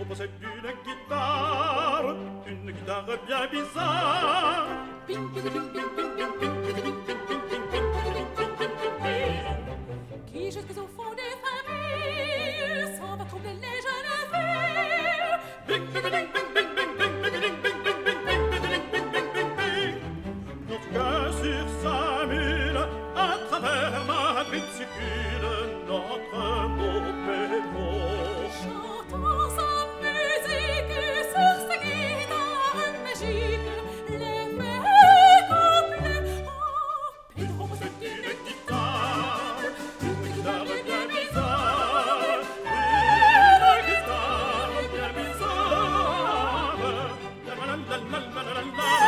possède une guitare bien bizarre. Qui jusqu'au fond des familles s'en va troubler les jeunes filles. En tout cas sur sa mule, à travers Madrid circule notre beau Pedro. Chantant sa musique sur sa guitare magique, l'effet complet. Oh, Pedro possède Une guitare bien bizarre, une guitare bien bizarre. La la la la la la la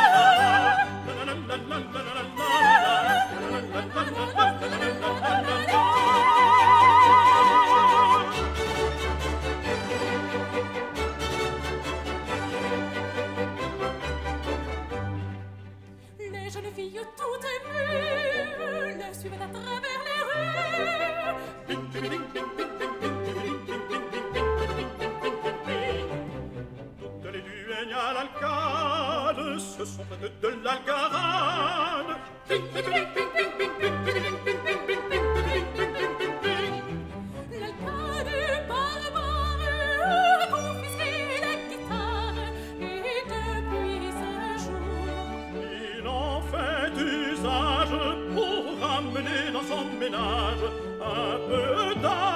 les jeunes filles toutes émues le suivent à travers les rues. Toutes les duègnes à l'alcade se sont faites de l'algarade. L'alcade barbare a confisqué la guitare et depuis ce jour Il en fait usage pour ramener dans son ménage un peu d'art.